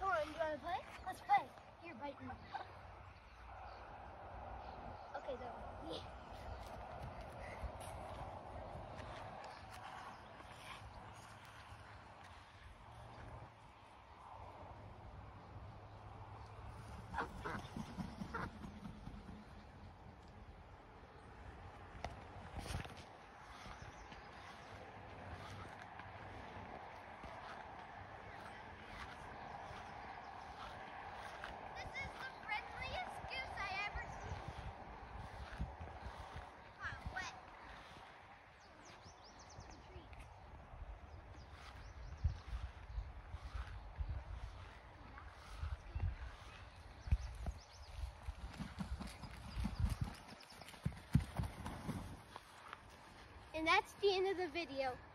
Come on, you wanna play? Let's play. Here, bite me. Okay, though. Yeah. And that's the end of the video.